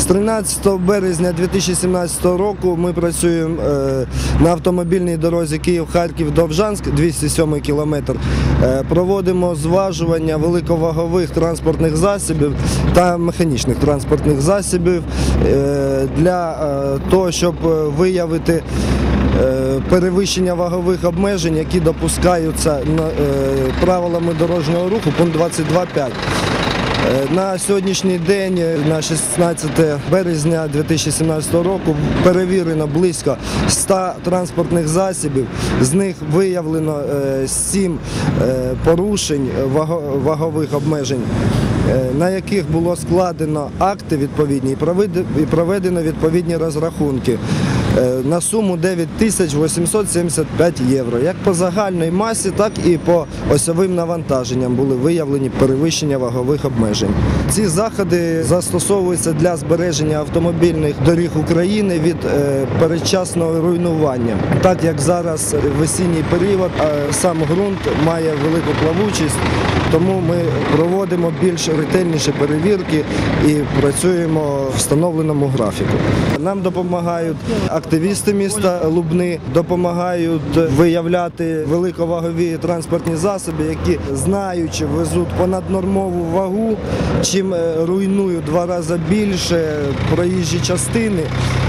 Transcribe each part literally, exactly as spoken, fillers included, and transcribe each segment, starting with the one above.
тринадцятого березня дві тисячі сімнадцятого року ми працюємо на автомобільній дорозі Київ-Харків-Довжанськ, двісті сьомий кілометр. Проводимо зважування великовагових транспортних засобів та механічних транспортних засобів для того, щоб виявити перевищення вагових обмежень, які допускаються правилами дорожнього руху, пункт двадцять два п'ять. На сьогоднішній день, на шістнадцяте березня дві тисячі сімнадцятого року, перевірено близько ста транспортних засобів, з них виявлено сім порушень вагових обмежень, на яких було складено акти відповідні і проведено відповідні розрахунки на суму дев'ять тисяч вісімсот сімдесят п'ять євро. Як по загальній масі, так і по осьовим навантаженням були виявлені перевищення вагових обмежень. Ці заходи застосовуються для збереження автомобільних доріг України від передчасного руйнування. Так як зараз в осінній період сам ґрунт має велику плавучість, тому ми проводимо більш ретельніші перевірки і працюємо в встановленому графіку. Нам допомагають активісти міста Лубни, допомагають виявляти великовагові транспортні засоби, які, знаючи, везуть понаднормову вагу, чим руйнують два рази більше проїжджі частини.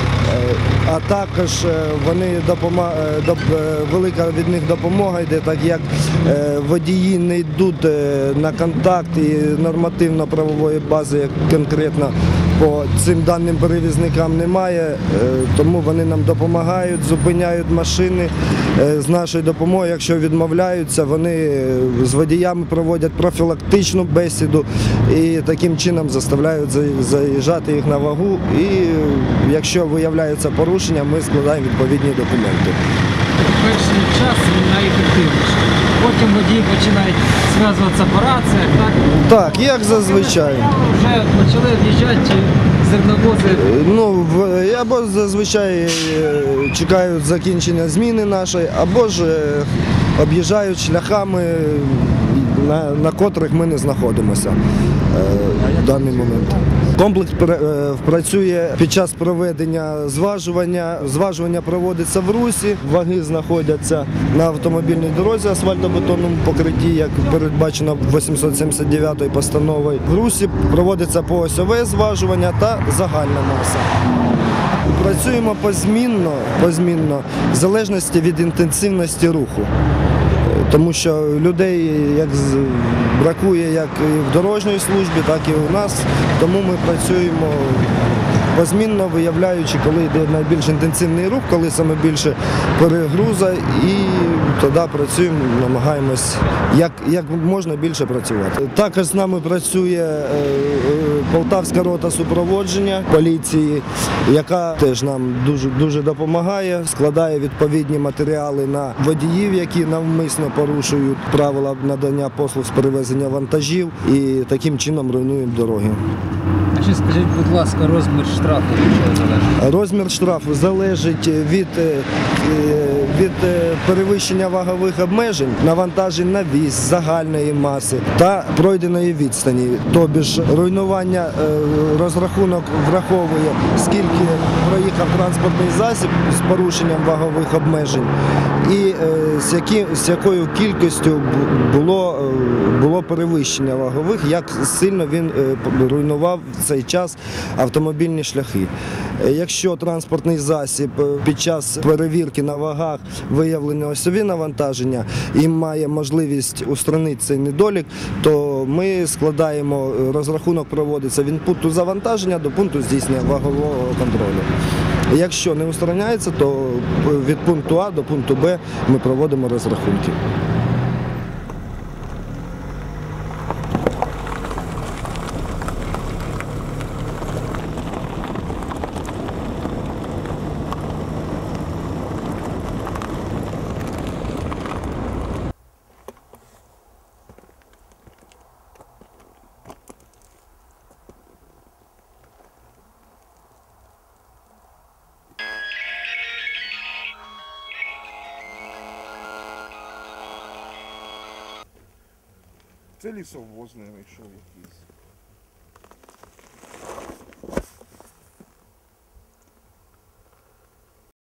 А також вони допомагають, велика від них допомога йде, так як водії не йдуть на контакт і нормативно-правової бази конкретно по цим даним перевізникам немає, тому вони нам допомагають, зупиняють машини з нашою допомогою. Якщо відмовляються, вони з водіями проводять профілактичну бесіду і таким чином заставляють заїжджати їх на вагу. І якщо виявляються порушення, ми складаємо відповідні документи. Перший час він найефективніший. Потім водії починають зв'язуватися по раціях, так? Так, як зазвичай. Вже почали в'їжджати зерновози. Ну, або зазвичай чекають закінчення зміни нашої, або ж об'їжджають шляхами, на, на котрих ми не знаходимося в даний момент. Комплекс працює під час проведення зважування. Зважування проводиться в Русі, ваги знаходяться на автомобільній дорозі, асфальтобетонному покритті, як передбачено вісімсот сімдесят дев'ятою постановою. В Русі проводиться поосьове зважування та загальна маса. Працюємо позмінно, позмінно, в залежності від інтенсивності руху. Тому що людей як бракує як і в дорожній службі, так і у нас. Тому ми працюємо позмінно, виявляючи, коли йде найбільш інтенсивний рух, коли саме більше перегруза, і тоді працюємо, намагаємось як, як можна більше працювати. Також з нами працює Полтавська рота супроводження поліції, яка теж нам дуже, дуже допомагає, складає відповідні матеріали на водіїв, які навмисно порушують правила надання послуг з перевезення вантажів, і таким чином руйнують дороги. А ще скажіть, будь ласка, розмір штрафу від чого залежить? Розмір штрафу залежить від, від перевищення вагових обмежень, навантажень на віз, загальної маси та пройденої відстані. Тобі ж руйнування, розрахунок враховує, скільки проїхав транспортний засіб з порушенням вагових обмежень і з, які, з якою кількістю було, було перевищення вагових, як сильно він руйнував в цей час автомобільні шляхи. Якщо транспортний засіб під час перевірки на вагах виявлено осьові навантаження і має можливість устранити цей недолік, то ми складаємо, розрахунок проводиться від пункту завантаження до пункту здійснення вагового контролю. Якщо не устраняється, то від пункту А до пункту Б ми проводимо розрахунки. Це лісовоз, якщо якийсь.